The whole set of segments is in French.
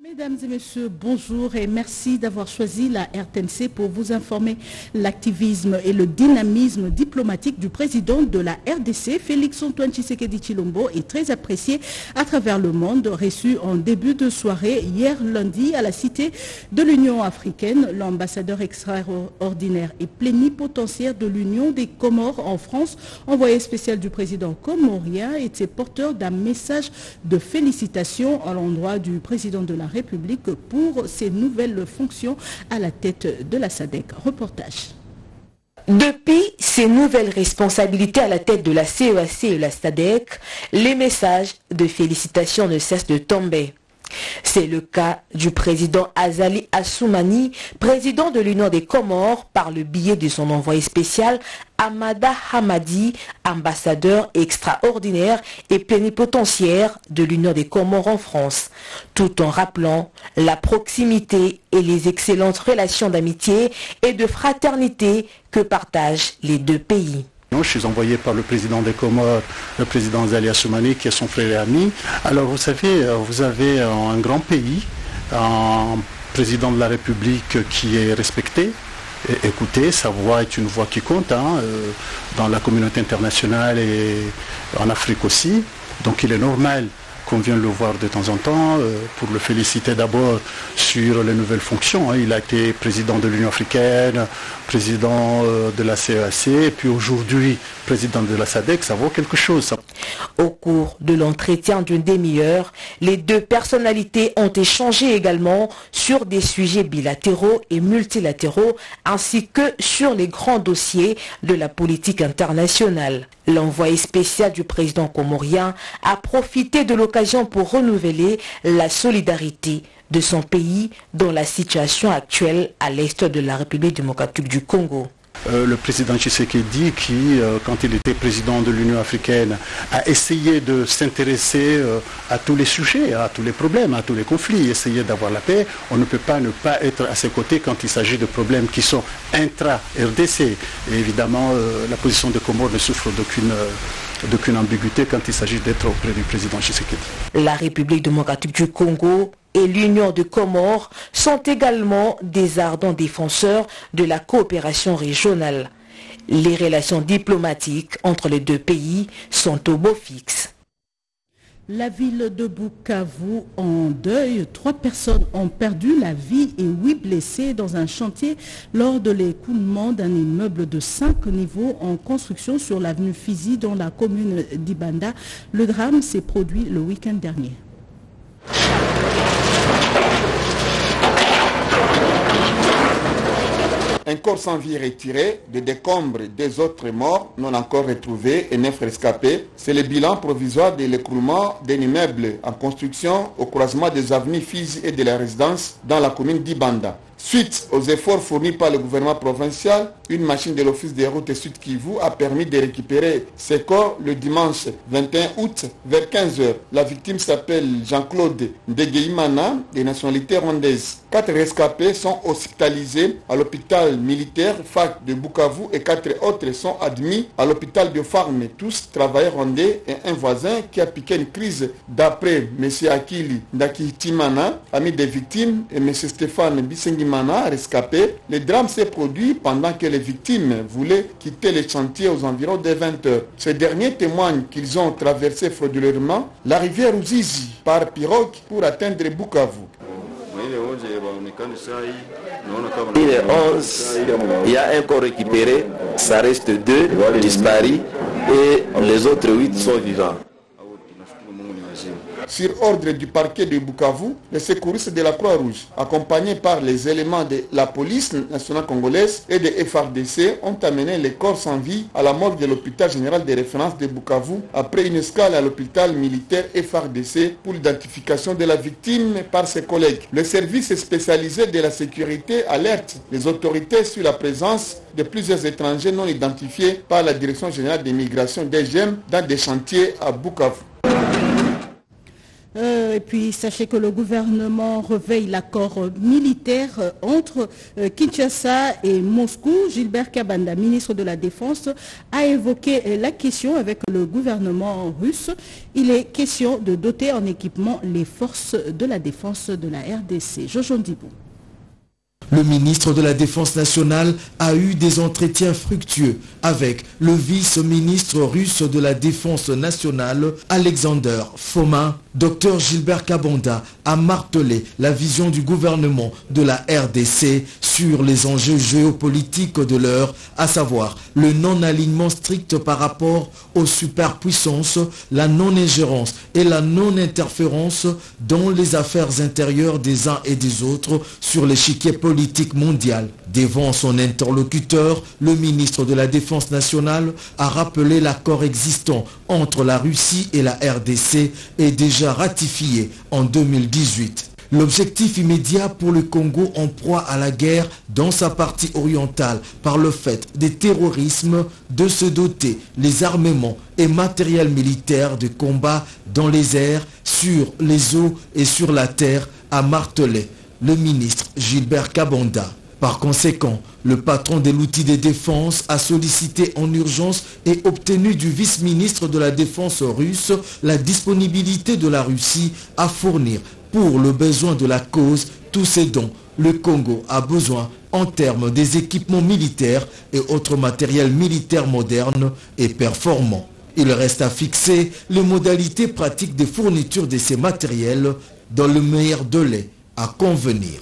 Mesdames et messieurs, bonjour et merci d'avoir choisi la RTNC pour vous informer. L'activisme et le dynamisme diplomatique du président de la RDC, Félix-Antoine Tshisekedi Tshilombo, est très apprécié à travers le monde. Reçu en début de soirée hier lundi à la Cité de l'Union africaine, l'ambassadeur extraordinaire et plénipotentiaire de l'Union des Comores en France, envoyé spécial du président comorien, était porteur d'un message de félicitations à l'endroit du président de la République pour ses nouvelles fonctions à la tête de la SADC. Reportage. Depuis ses nouvelles responsabilités à la tête de la CEAC et la SADC, les messages de félicitations ne cessent de tomber. C'est le cas du président Azali Assoumani, président de l'Union des Comores, par le biais de son envoyé spécial Amada Hamadi, ambassadeur extraordinaire et plénipotentiaire de l'Union des Comores en France, tout en rappelant la proximité et les excellentes relations d'amitié et de fraternité que partagent les deux pays. Je suis envoyé par le président des Comores, le président Azali Assoumani, qui est son frère et ami. Alors vous savez, vous avez un grand pays, un président de la République qui est respecté. Et écoutez, sa voix est une voix qui compte dans la communauté internationale et en Afrique aussi. Donc il est normal qu'on vienne le voir de temps en temps pour le féliciter d'abord sur les nouvelles fonctions. Il a été président de l'Union africaine, président de la CEAC et puis aujourd'hui président de la SADC, ça vaut quelque chose. Au cours de l'entretien d'une demi-heure, les deux personnalités ont échangé également sur des sujets bilatéraux et multilatéraux ainsi que sur les grands dossiers de la politique internationale. L'envoyé spécial du président comorien a profité de l'occasion pour renouveler la solidarité de son pays dans la situation actuelle à l'est de la République démocratique du Congo. Le président Tshisekedi qui, quand il était président de l'Union africaine, a essayé de s'intéresser à tous les sujets, à tous les problèmes, à tous les conflits, essayer d'avoir la paix. On ne peut pas ne pas être à ses côtés quand il s'agit de problèmes qui sont intra-RDC. Et évidemment, la position de Comores ne souffre d'aucune ambiguïté quand il s'agit d'être auprès du président Tshisekedi. La République démocratique du Congo et l'Union de Comores sont également des ardents défenseurs de la coopération régionale. Les relations diplomatiques entre les deux pays sont au beau fixe. La ville de Bukavu en deuil. 3 personnes ont perdu la vie et 8 blessés dans un chantier lors de l'écoulement d'un immeuble de 5 niveaux en construction sur l'avenue Fizi dans la commune d'Ibanda. Le drame s'est produit le week-end dernier. Un corps sans vie retiré, des décombres des autres morts non encore retrouvés et 9 rescapés. C'est le bilan provisoire de l'écroulement d'un immeuble en construction au croisement des avenues Fizi et de la résidence dans la commune d'Ibanda. Suite aux efforts fournis par le gouvernement provincial, une machine de l'Office des routes Sud Kivu a permis de récupérer ces corps le dimanche 21 août vers 15h. La victime s'appelle Jean-Claude Ndegeimana, de nationalité rwandaise. 4 rescapés sont hospitalisés à l'hôpital militaire FAC de Bukavu et 4 autres sont admis à l'hôpital de Farm. Tous travailleurs rwandais et un voisin qui a piqué une crise d'après M. Akili Ndakihitimana, ami des victimes, et M. Stéphane Bissengimana, rescapé. Le drame s'est produit pendant que les victimes voulaient quitter le chantier aux environs des 20h. Ces derniers témoignent qu'ils ont traversé frauduleusement la rivière Ruzizi par pirogue pour atteindre Bukavu. Les 11, il y a un corps récupéré, ça reste 2 disparus et les autres 8 sont vivants. Sur ordre du parquet de Bukavu, les secouristes de la Croix-Rouge, accompagnés par les éléments de la police nationale congolaise et de FARDC, ont amené les corps sans vie à la morgue de l'hôpital général de référence de Bukavu après une escale à l'hôpital militaire FARDC pour l'identification de la victime par ses collègues. Le service spécialisé de la sécurité alerte les autorités sur la présence de plusieurs étrangers non identifiés par la Direction générale des migrations DGM dans des chantiers à Bukavu. Et puis, sachez que le gouvernement réveille l'accord militaire entre Kinshasa et Moscou. Gilbert Kabanda, ministre de la Défense, a évoqué la question avec le gouvernement russe. Il est question de doter en équipement les forces de la défense de la RDC. Jojo Ndibou. Le ministre de la Défense nationale a eu des entretiens fructueux avec le vice-ministre russe de la Défense nationale, Alexander Fomin. Dr Gilbert Kabanda a martelé la vision du gouvernement de la RDC sur les enjeux géopolitiques de l'heure, à savoir le non-alignement strict par rapport aux superpuissances, la non-ingérence et la non-interférence dans les affaires intérieures des uns et des autres sur l'échiquier politique mondial. Devant son interlocuteur, le ministre de la Défense nationale a rappelé l'accord existant entre la Russie et la RDC et déjà ratifié en 2018. L'objectif immédiat pour le Congo en proie à la guerre dans sa partie orientale par le fait des terrorismes de se doter les armements et matériels militaires de combat dans les airs, sur les eaux et sur la terre, a martelé le ministre Gilbert Kabanda. Par conséquent, le patron de l'outil de défense a sollicité en urgence et obtenu du vice-ministre de la Défense russe la disponibilité de la Russie à fournir pour le besoin de la cause tous ces dons. Le Congo a besoin en termes des équipements militaires et autres matériels militaires modernes et performants. Il reste à fixer les modalités pratiques de fourniture de ces matériels dans le meilleur délai à convenir.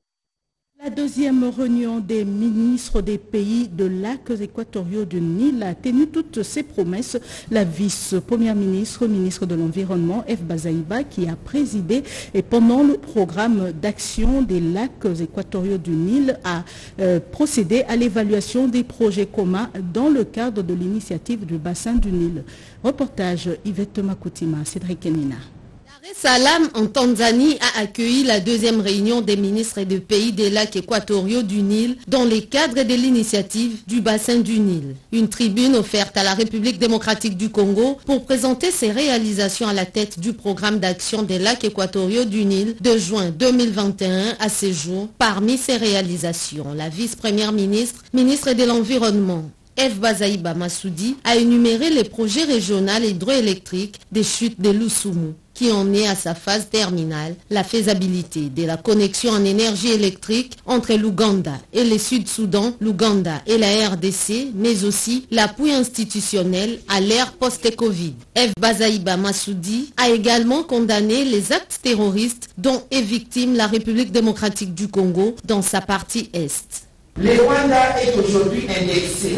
La deuxième réunion des ministres des pays de lacs équatoriaux du Nil a tenu toutes ses promesses. La vice-première ministre, ministre de l'Environnement, F. Bazaïba, qui a présidé et pendant le programme d'action des lacs équatoriaux du Nil, a procédé à l'évaluation des projets communs dans le cadre de l'initiative du bassin du Nil. Reportage Yvette Makoutima, Cédric Kenina. Salam en Tanzanie a accueilli la deuxième réunion des ministres des pays des lacs équatoriaux du Nil dans le cadre de l'initiative du bassin du Nil. Une tribune offerte à la République démocratique du Congo pour présenter ses réalisations à la tête du programme d'action des lacs équatoriaux du Nil de juin 2021 à ce jour. Parmi ses réalisations, la vice-première ministre, ministre de l'Environnement, F. Bazaïba Massoudi, a énuméré les projets régionaux hydroélectriques des chutes de Lusumu, qui en est à sa phase terminale, la faisabilité de la connexion en énergie électrique entre l'Ouganda et le Sud-Soudan, l'Ouganda et la RDC, mais aussi l'appui institutionnel à l'ère post-Covid. F. Bazaïba Massoudi a également condamné les actes terroristes dont est victime la République démocratique du Congo dans sa partie Est. Le Rwanda est aujourd'hui indexé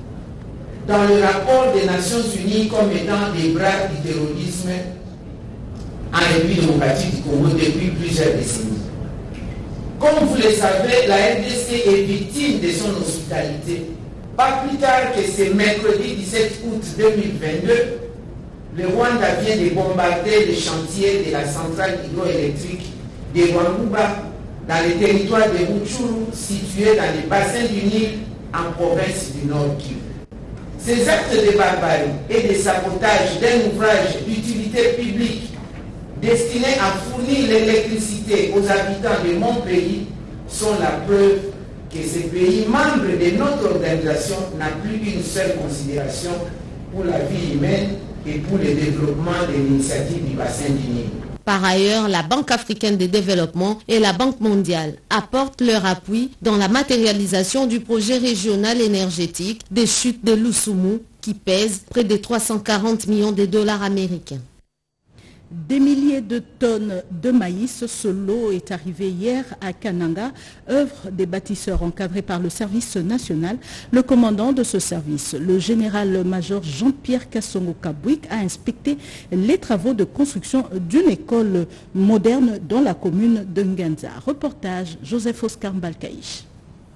dans le rapport des Nations Unies comme étant des bras du terrorisme en République démocratique du Congo depuis plusieurs décennies. Comme vous le savez, la RDC est victime de son hospitalité. Pas plus tard que ce mercredi 17 août 2022, le Rwanda vient de bombarder le chantier de la centrale hydroélectrique de Rwanguba dans le territoire de Rutshuru, situé dans le bassin du Nil, en province du Nord Kivu. Ces actes de barbarie et de sabotage d'un ouvrage d'utilité publique destiné à fournir l'électricité aux habitants de mon pays sont la preuve que ce pays, membre de notre organisation, n'a plus une seule considération pour la vie humaine et pour le développement de l'initiative du bassin du Nil. Par ailleurs, la Banque africaine de développement et la Banque mondiale apportent leur appui dans la matérialisation du projet régional énergétique des chutes de Lusumu qui pèse près de 340 millions de dollars américains. Des milliers de tonnes de maïs, ce lot est arrivé hier à Kananga, œuvre des bâtisseurs encadrés par le service national. Le commandant de ce service, le général-major Jean-Pierre Kassongo Kabouik, a inspecté les travaux de construction d'une école moderne dans la commune de Nganza. Reportage Joseph Oscar Mbalkaïch.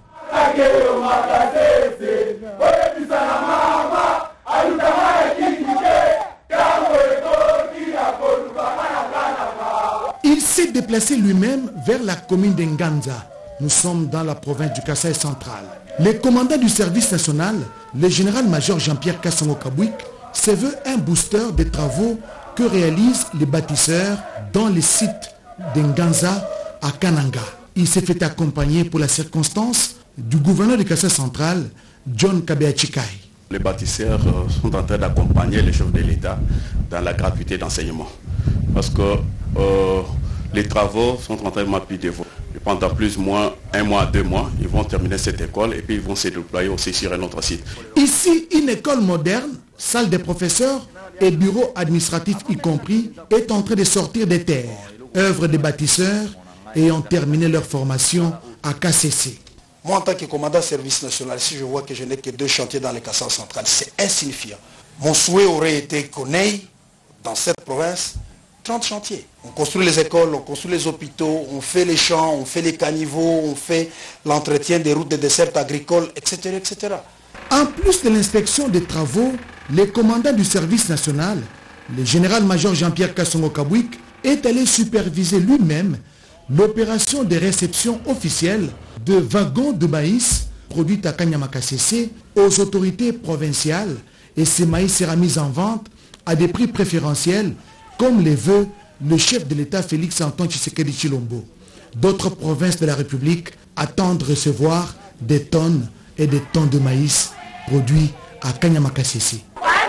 Il s'est déplacé lui-même vers la commune d'Nganza. Nous sommes dans la province du Kasaï central. Le commandant du service national, le général-major Jean-Pierre Kassongo Kabouik, se veut un booster des travaux que réalisent les bâtisseurs dans les sites d'Nganza à Kananga. Il s'est fait accompagner pour la circonstance du gouverneur du Kassai central, John Kabeachikai. Les bâtisseurs sont en train d'accompagner les chefs de l'État dans la gratuité d'enseignement. Parce que les travaux sont en train de m'appuyer. Pendant plus ou moins 1 mois, 2 mois, ils vont terminer cette école et puis ils vont se déployer aussi sur un autre site. Ici, une école moderne, salle des professeurs et bureaux administratifs y compris, est en train de sortir des terres. Œuvre des bâtisseurs ayant terminé leur formation à KCC. Moi, en tant que commandant service national, si je vois que je n'ai que 2 chantiers dans le Kassai central, c'est insignifiant. Mon souhait aurait été qu'on ait, dans cette province, 30 chantiers. On construit les écoles, on construit les hôpitaux, on fait les champs, on fait les caniveaux, on fait l'entretien des routes, des dessertes agricoles, etc., etc. En plus de l'inspection des travaux, le commandant du service national, le général-major Jean-Pierre Kassongo-Kabouik, est allé superviser lui-même l'opération de réception officielle de wagons de maïs produits à Kanyama-KCC aux autorités provinciales, et ces maïs sera mis en vente à des prix préférentiels comme les veut le chef de l'État Félix Antoine Tshisekedi Tshilombo. D'autres provinces de la République attendent recevoir des tonnes et des tonnes de maïs produits à Kanyama-KCC.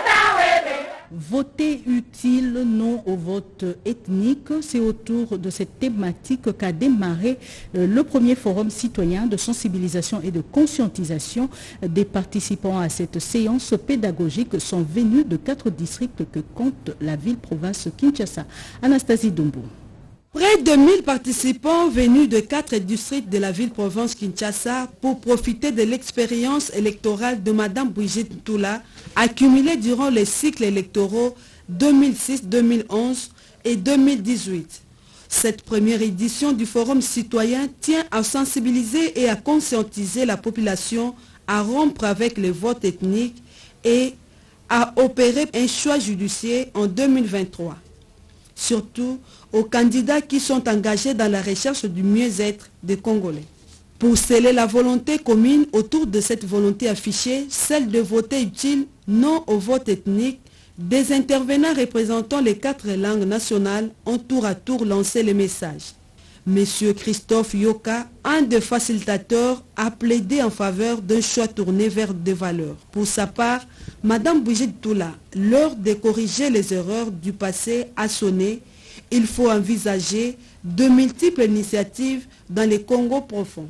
Voter utile, non au vote ethnique, c'est autour de cette thématique qu'a démarré le premier forum citoyen de sensibilisation et de conscientisation. Des participants à cette séance pédagogique sont venus de 4 districts que compte la ville-province Kinshasa. Anastasie Dombo. Près de 1000 participants venus de 4 districts de la ville-province Kinshasa pour profiter de l'expérience électorale de Mme Brigitte Toula, accumulée durant les cycles électoraux 2006, 2011 et 2018. Cette première édition du Forum citoyen tient à sensibiliser et à conscientiser la population à rompre avec les votes ethniques et à opérer un choix judiciaire en 2023. Surtout aux candidats qui sont engagés dans la recherche du mieux-être des Congolais. Pour sceller la volonté commune autour de cette volonté affichée, celle de voter utile, non au vote ethnique, des intervenants représentant les 4 langues nationales ont tour à tour lancé le message. Monsieur Christophe Yoka, un des facilitateurs, a plaidé en faveur d'un choix tourné vers des valeurs. Pour sa part, Mme Brigitte Toula, l'heure de corriger les erreurs du passé a sonné. Il faut envisager de multiples initiatives dans les Congo profonds.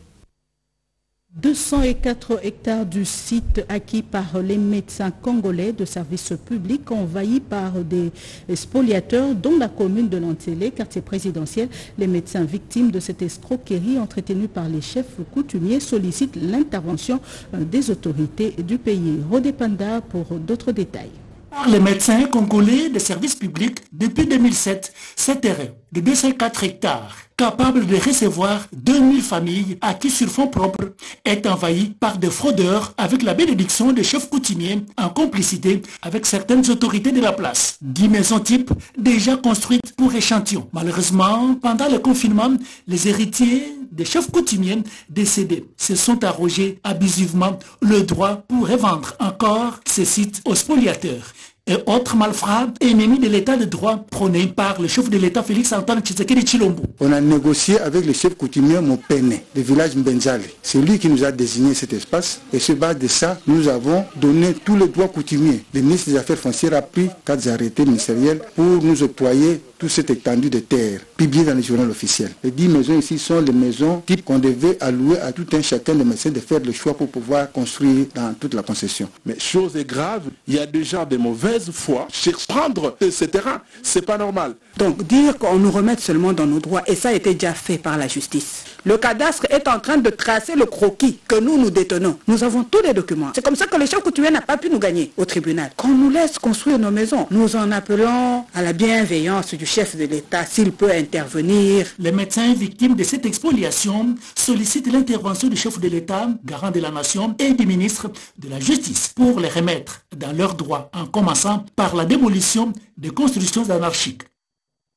204 hectares du site acquis par les médecins congolais de services publics envahis par des spoliateurs dont la commune de Lantélé, quartier présidentiel. Les médecins victimes de cette escroquerie entretenue par les chefs coutumiers sollicitent l'intervention des autorités du pays. Rodé Panda pour d'autres détails. Par les médecins congolais de services publics depuis 2007, ce terrain de 204 hectares, capable de recevoir 2000 familles acquises sur fonds propres, est envahi par des fraudeurs avec la bénédiction des chefs coutumiers en complicité avec certaines autorités de la place. 10 maisons types déjà construites pour échantillons. Malheureusement, pendant le confinement, les héritiers des chefs coutumiers décédés se sont arrogés abusivement le droit pour revendre encore ces sites aux spoliateurs et autres malfrats ennemis de l'état de droit prôné par le chef de l'état Félix Antoine Tshisekedi Tshilombo. On a négocié avec le chef coutumier Mopene, du village Mbenzale. C'est lui qui nous a désigné cet espace et sur base de ça, nous avons donné tous les droits coutumiers. Le ministre des Affaires foncières a pris 4 arrêtés ministériels pour nous octroyer toute cette étendue de terre, publiée dans le journal officiel. Les 10 maisons ici sont les maisons types qu'on devait allouer à tout un chacun des médecins de faire le choix pour pouvoir construire dans toute la concession. Mais chose est grave, il y a des gens de mauvaise foi cherchent à prendre ces terrains. C'est pas normal. Donc dire qu'on nous remette seulement dans nos droits, et ça a été déjà fait par la justice. Le cadastre est en train de tracer le croquis que nous détenons. Nous avons tous les documents. C'est comme ça que le chef coutumier n'a pas pu nous gagner au tribunal. Qu'on nous laisse construire nos maisons. Nous en appelons à la bienveillance du chef de l'État s'il peut intervenir. Les médecins victimes de cette expoliation sollicitent l'intervention du chef de l'État, garant de la nation, et du ministre de la Justice pour les remettre dans leurs droits, en commençant par la démolition des constructions anarchiques.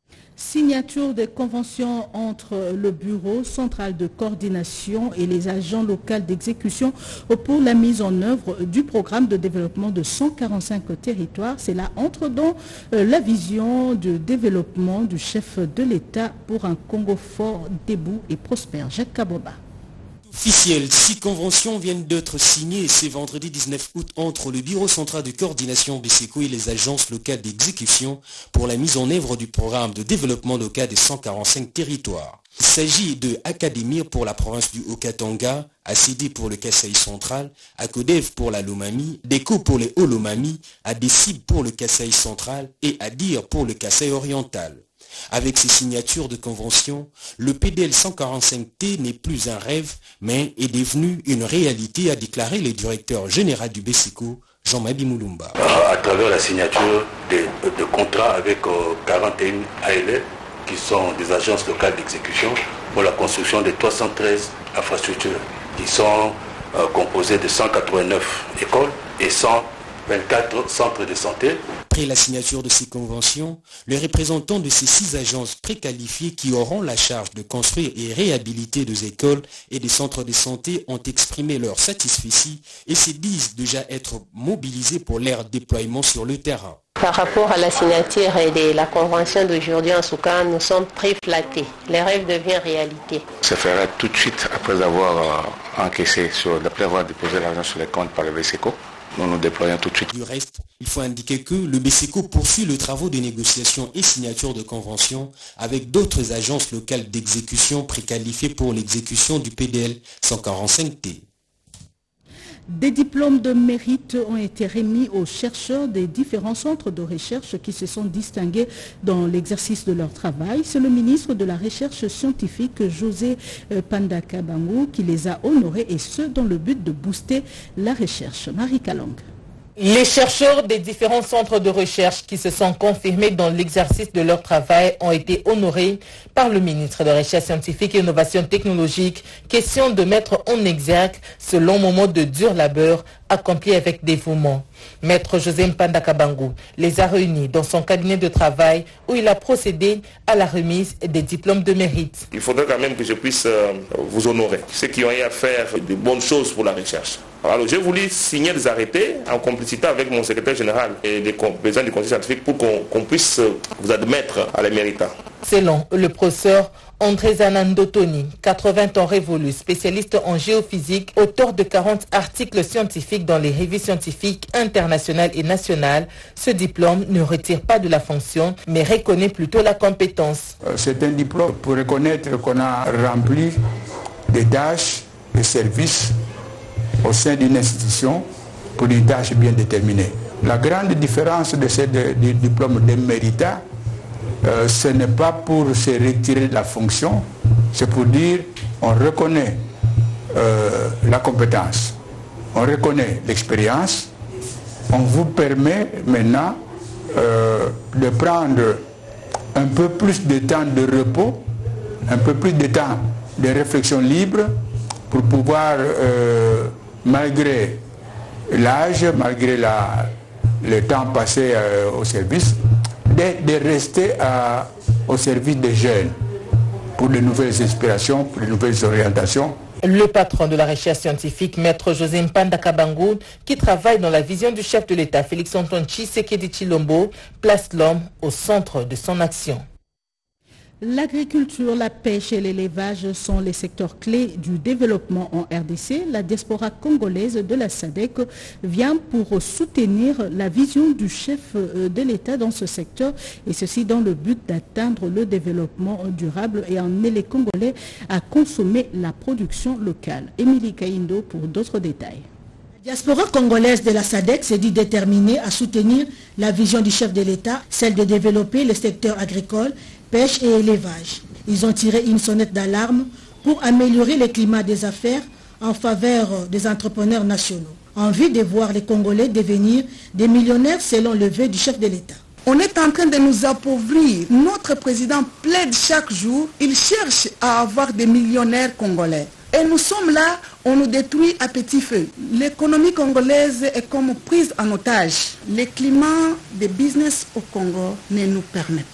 Signature de conventions entre le Bureau central de coordination et les agents locaux d'exécution pour la mise en œuvre du programme de développement de 145 territoires. C'est là entre dans la vision de développement du chef de l'État pour un Congo fort, debout et prospère. Jacques Kaboba. Officiel, 6 conventions viennent d'être signées ce vendredi 19 août entre le Bureau central de coordination BCECO et les agences locales d'exécution pour la mise en œuvre du programme de développement local des 145 territoires. Il s'agit de Académir pour la province du Haut-Katanga, ACD pour le Kasaï central, ACODEV pour la Lomami, DECO pour les Hauts-Lomami, ADECIB pour le Kasaï central et ADIR pour le Kasaï oriental. Avec ces signatures de convention, le PDL 145T n'est plus un rêve, mais est devenu une réalité, a déclaré le directeur général du BCECO, Jean-Mabi Moulumba. À travers la signature de contrats avec 41 ALE, qui sont des agences locales d'exécution, pour la construction de 313 infrastructures, qui sont composées de 189 écoles et 124 centres de santé. Après la signature de ces conventions, les représentants de ces 6 agences préqualifiées qui auront la charge de construire et réhabiliter des écoles et des centres de santé ont exprimé leur satisfaction et se disent déjà être mobilisés pour leur déploiement sur le terrain. Par rapport à la signature de la convention d'aujourd'hui, en tout cas, nous sommes très flattés. Les rêves deviennent réalité. Ça fera tout de suite après avoir encaissé, après avoir déposé l'argent sur les comptes par le BCECO. Nous déployons tout de suite. Du reste, il faut indiquer que le BCECO poursuit le travail de négociation et signature de conventions avec d'autres agences locales d'exécution préqualifiées pour l'exécution du PDL 145T. Des diplômes de mérite ont été remis aux chercheurs des différents centres de recherche qui se sont distingués dans l'exercice de leur travail. C'est le ministre de la Recherche scientifique, José Panda Kabangu, qui les a honorés, et ce, dans le but de booster la recherche. Marie Kalong. Les chercheurs des différents centres de recherche qui se sont confirmés dans l'exercice de leur travail ont été honorés par le ministre de la Recherche scientifique et innovation technologique, question de mettre en exergue ce long moment de dur labeur accompli avec dévouement. Maître José Mpanda Kabangu les a réunis dans son cabinet de travail où il a procédé à la remise des diplômes de mérite. Il faudrait quand même que je puisse vous honorer, ceux qui ont eu à faire de bonnes choses pour la recherche. Alors j'ai voulu signer des arrêtés en complicité avec mon secrétaire général et les présidents du conseil scientifique pour qu'on puisse vous admettre à la méritants. Selon le professeur André Zanandotoni, 80 ans révolus, spécialiste en géophysique, auteur de 40 articles scientifiques dans les revues scientifiques internationales et nationales, ce diplôme ne retire pas de la fonction, mais reconnaît plutôt la compétence. C'est un diplôme pour reconnaître qu'on a rempli des tâches, des services au sein d'une institution pour une tâche bien déterminée. La grande différence de ce diplôme de méritat, ce n'est pas pour se retirer de la fonction, c'est pour dire on reconnaît la compétence, on reconnaît l'expérience, on vous permet maintenant de prendre un peu plus de temps de repos, un peu plus de temps de réflexion libre pour pouvoir, malgré l'âge, malgré le temps passé au service, de rester au service des jeunes pour de nouvelles inspirations, pour de nouvelles orientations. Le patron de la recherche scientifique, Maître José Mpanda Kabangu, qui travaille dans la vision du chef de l'État, Félix-Antoine Tshisekedi Tshilombo, place l'homme au centre de son action. L'agriculture, la pêche et l'élevage sont les secteurs clés du développement en RDC. La diaspora congolaise de la SADC vient pour soutenir la vision du chef de l'État dans ce secteur, et ceci dans le but d'atteindre le développement durable et emmener les Congolais à consommer la production locale. Émilie Kaindo pour d'autres détails. La diaspora congolaise de la SADC s'est dit déterminée à soutenir la vision du chef de l'État, celle de développer le secteur agricole, pêche et élevage. Ils ont tiré une sonnette d'alarme pour améliorer le climat des affaires en faveur des entrepreneurs nationaux. Envie de voir les Congolais devenir des millionnaires selon le vœu du chef de l'État. On est en train de nous appauvrir. Notre président plaide chaque jour. Il cherche à avoir des millionnaires congolais. Et nous sommes là, on nous détruit à petit feu. L'économie congolaise est comme prise en otage. Le climat de business au Congo ne nous permet pas.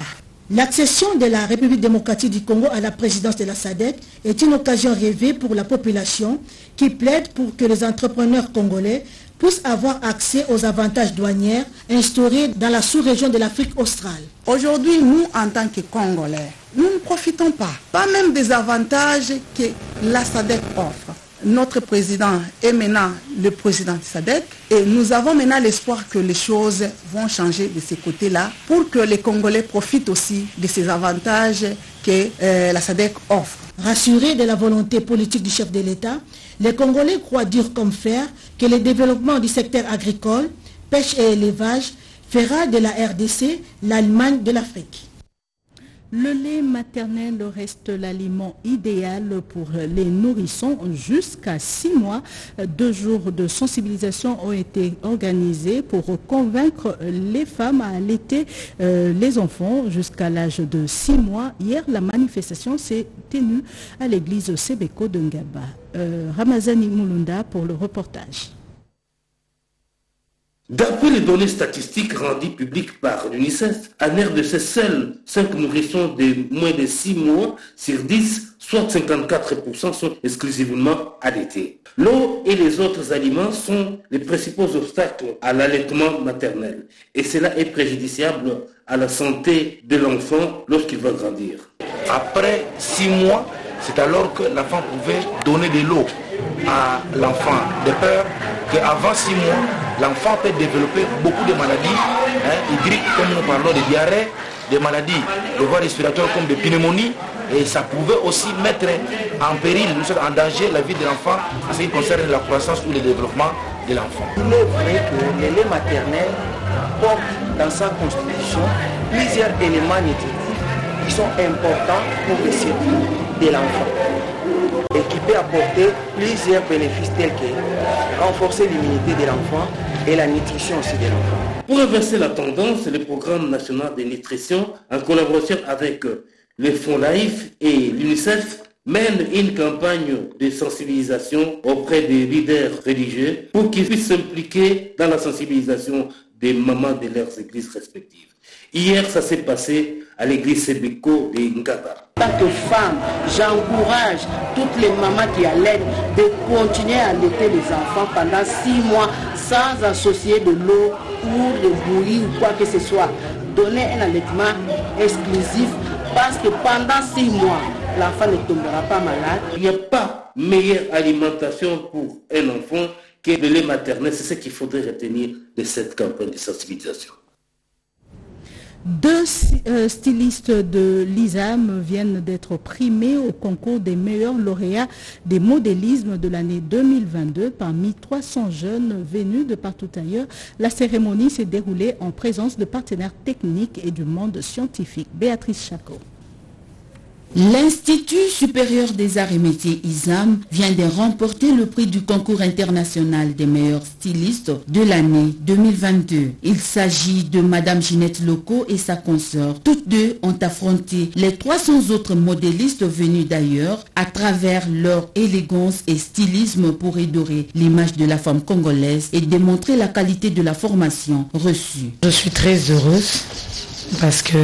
L'accession de la République démocratique du Congo à la présidence de la SADC est une occasion rêvée pour la population qui plaide pour que les entrepreneurs congolais puissent avoir accès aux avantages douaniers instaurés dans la sous-région de l'Afrique australe. Aujourd'hui, nous, en tant que Congolais, nous ne profitons pas même des avantages que la SADC offre. Notre président est maintenant le président de SADC et nous avons maintenant l'espoir que les choses vont changer de ce côté-là pour que les Congolais profitent aussi de ces avantages que la SADC offre. Rassurés de la volonté politique du chef de l'État, les Congolais croient dur comme fer que le développement du secteur agricole, pêche et élevage fera de la RDC l'Allemagne de l'Afrique. Le lait maternel reste l'aliment idéal pour les nourrissons jusqu'à 6 mois. 2 jours de sensibilisation ont été organisés pour convaincre les femmes à allaiter les enfants jusqu'à l'âge de 6 mois. Hier, la manifestation s'est tenue à l'église Sebeko de Ngaba. Ramazani Mulunda pour le reportage. D'après les données statistiques rendues publiques par l'UNICEF, à RDC, seuls 5 nourrissons de moins de 6 mois sur 10, soit 54%, sont exclusivement allaités. L'eau et les autres aliments sont les principaux obstacles à l'allaitement maternel. Et cela est préjudiciable à la santé de l'enfant lorsqu'il va grandir. Après 6 mois, c'est alors que l'enfant pouvait donner de l'eau à l'enfant, de peur qu'avant 6 mois, l'enfant peut développer beaucoup de maladies hydriques, comme nous parlons de diarrhée, des maladies de voies respiratoires comme de pneumonie, et ça pouvait aussi mettre en péril, en danger la vie de l'enfant en ce qui concerne la croissance ou le développement de l'enfant. Il est vrai que le lait maternel porte dans sa constitution plusieurs éléments nutritifs qui sont importants pour le survie de l'enfant et qui peut apporter plusieurs bénéfices tels que renforcer l'immunité de l'enfant et la nutrition aussi de l'enfant. Pour inverser la tendance, le programme national de nutrition, en collaboration avec le Fonds Laïf et l'UNICEF, mène une campagne de sensibilisation auprès des leaders religieux pour qu'ils puissent s'impliquer dans la sensibilisation des mamans de leurs églises respectives. Hier, ça s'est passé à l'église Sebeko de Ngaba. En tant que femme, j'encourage toutes les mamans qui allaitent de continuer à allaiter les enfants pendant 6 mois sans associer de l'eau ou de bouillie ou quoi que ce soit. Donner un allaitement exclusif parce que pendant 6 mois, l'enfant ne tombera pas malade. Il n'y a pas meilleure alimentation pour un enfant que le lait maternel. C'est ce qu'il faudrait retenir de cette campagne de sensibilisation. 2 stylistes de l'ISAM viennent d'être primés au concours des meilleurs lauréats des modélismes de l'année 2022 parmi 300 jeunes venus de partout ailleurs. La cérémonie s'est déroulée en présence de partenaires techniques et du monde scientifique. Béatrice Chacot. L'Institut supérieur des arts et métiers ISAM vient de remporter le prix du concours international des meilleurs stylistes de l'année 2022. Il s'agit de Madame Ginette Loco et sa consoeur. Toutes deux ont affronté les 300 autres modélistes venus d'ailleurs à travers leur élégance et stylisme pour redorer l'image de la femme congolaise et démontrer la qualité de la formation reçue. Je suis très heureuse parce que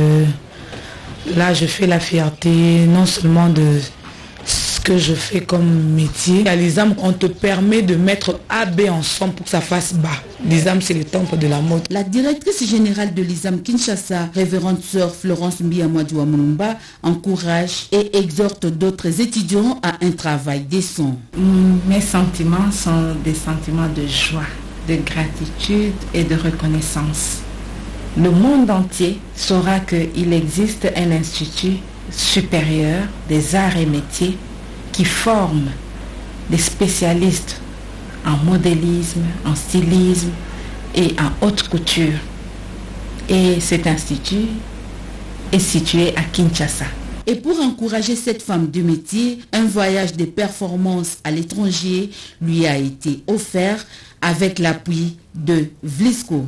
là, je fais la fierté non seulement de ce que je fais comme métier. À l'ISAM, on te permet de mettre A, B ensemble pour que ça fasse bas. L'ISAM, c'est le temple de la mode. La directrice générale de l'ISAM Kinshasa, révérende sœur Florence Mbiamadjoua Mulumba, encourage et exhorte d'autres étudiants à un travail décent. Mes sentiments sont des sentiments de joie, de gratitude et de reconnaissance. Le monde entier saura qu'il existe un institut supérieur des arts et métiers qui forme des spécialistes en modélisme, en stylisme et en haute couture. Et cet institut est situé à Kinshasa. Et pour encourager cette femme de métier, un voyage de performance à l'étranger lui a été offert avec l'appui de Vlisco.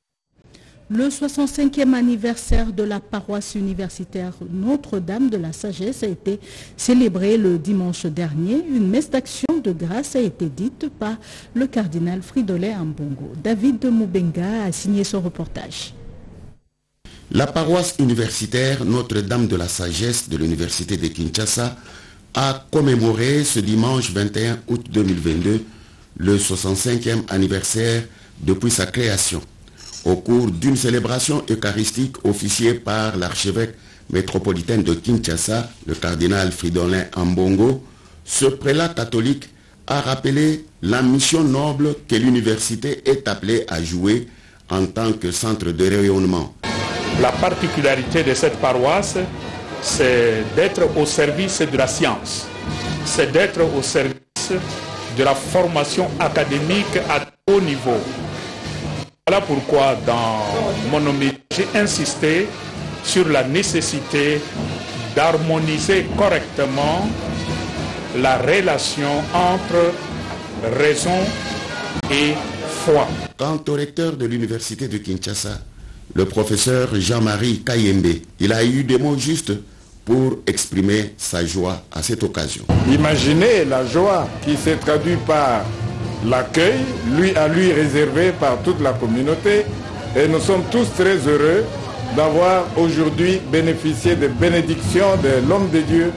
Le 65e anniversaire de la paroisse universitaire Notre-Dame de la Sagesse a été célébré le dimanche dernier. Une messe d'action de grâce a été dite par le cardinal Fridolin Ambongo. David de Moubenga a signé son reportage. La paroisse universitaire Notre-Dame de la Sagesse de l'Université de Kinshasa a commémoré ce dimanche 21 août 2022 le 65e anniversaire depuis sa création. Au cours d'une célébration eucharistique officiée par l'archevêque métropolitain de Kinshasa, le cardinal Fridolin Ambongo, ce prélat catholique a rappelé la mission noble que l'université est appelée à jouer en tant que centre de rayonnement. La particularité de cette paroisse, c'est d'être au service de la science, c'est d'être au service de la formation académique à haut niveau. Voilà pourquoi dans mon homélie, j'ai insisté sur la nécessité d'harmoniser correctement la relation entre raison et foi. Quant au recteur de l'université de Kinshasa, le professeur Jean-Marie Kayembe, il a eu des mots justes pour exprimer sa joie à cette occasion. Imaginez la joie qui s'est traduite par l'accueil, lui réservé par toute la communauté, et nous sommes tous très heureux d'avoir aujourd'hui bénéficié des bénédictions de l'homme de Dieu.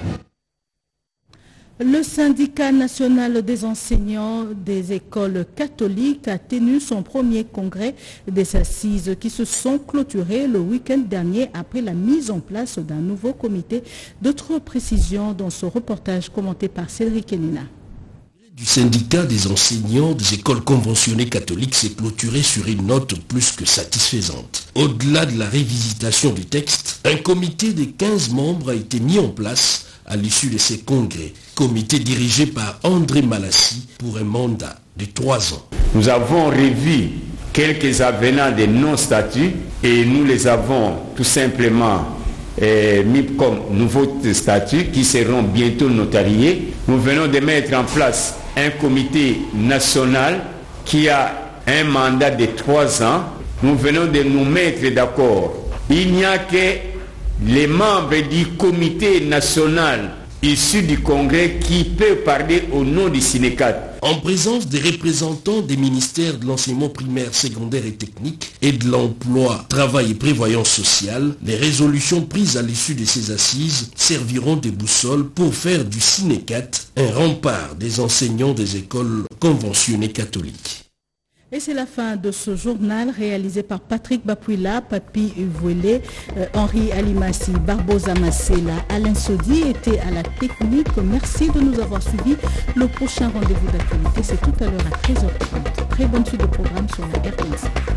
Le syndicat national des enseignants des écoles catholiques a tenu son premier congrès des assises qui se sont clôturées le week-end dernier après la mise en place d'un nouveau comité. D'autres précisions dans ce reportage commenté par Cédric Enina. Du syndicat des enseignants des écoles conventionnées catholiques s'est clôturé sur une note plus que satisfaisante. Au-delà de la révisitation du texte, un comité de 15 membres a été mis en place à l'issue de ces congrès. Comité dirigé par André Malassi pour un mandat de 3 ans. Nous avons revu quelques avenants de non-statuts et nous les avons tout simplement mis comme nouveaux statuts qui seront bientôt notariés. Nous venons de mettre en place un comité national qui a un mandat de 3 ans. Nous venons de nous mettre d'accord. Il n'y a que les membres du comité national issus du congrès qui peuvent parler au nom du Sinécat. En présence des représentants des ministères de l'enseignement primaire, secondaire et technique et de l'emploi, travail et prévoyance sociale, les résolutions prises à l'issue de ces assises serviront de boussole pour faire du Sinécat un rempart des enseignants des écoles conventionnées catholiques. Et c'est la fin de ce journal réalisé par Patrick Bapouila, Papi Uvuele, Henri Alimassi, Barbosa Massela, Alain Sodi était à la technique. Merci de nous avoir suivis. Le prochain rendez-vous d'actualité, c'est tout à l'heure à 13h30. Très bonne suite de programme sur la RTNC.